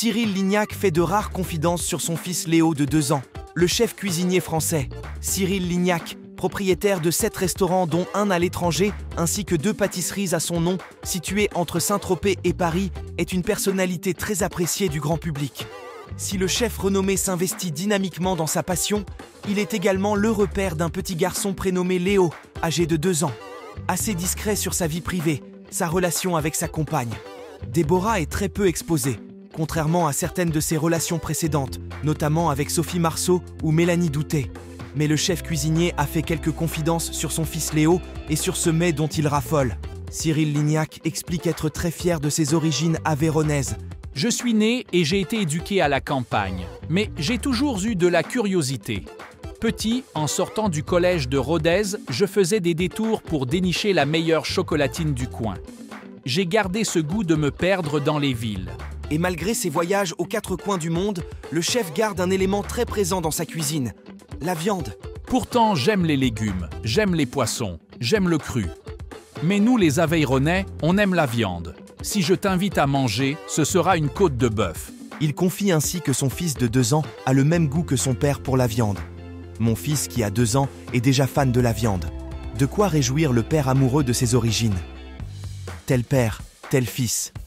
Cyril Lignac fait de rares confidences sur son fils Léo de 2 ans. Le chef cuisinier français, Cyril Lignac, propriétaire de 7 restaurants dont un à l'étranger, ainsi que 2 pâtisseries à son nom, situées entre Saint-Tropez et Paris, est une personnalité très appréciée du grand public. Si le chef renommé s'investit dynamiquement dans sa passion, il est également l'heureux père d'un petit garçon prénommé Léo, âgé de 2 ans. Assez discret sur sa vie privée, sa relation avec sa compagne, Déborah est très peu exposée, contrairement à certaines de ses relations précédentes, notamment avec Sophie Marceau ou Mélanie Doutet. Mais le chef cuisinier a fait quelques confidences sur son fils Léo et sur ce mets dont il raffole. Cyril Lignac explique être très fier de ses origines aveyronaises. Je suis né et j'ai été éduqué à la campagne, mais j'ai toujours eu de la curiosité. Petit, en sortant du collège de Rodez, je faisais des détours pour dénicher la meilleure chocolatine du coin. J'ai gardé ce goût de me perdre dans les villes. Et malgré ses voyages aux 4 coins du monde, le chef garde un élément très présent dans sa cuisine, la viande. Pourtant, j'aime les légumes, j'aime les poissons, j'aime le cru. Mais nous, les Aveyronnais, on aime la viande. Si je t'invite à manger, ce sera une côte de bœuf. Il confie ainsi que son fils de 2 ans a le même goût que son père pour la viande. Mon fils, qui a 2 ans, est déjà fan de la viande. De quoi réjouir le père amoureux de ses origines. Tel père, tel fils.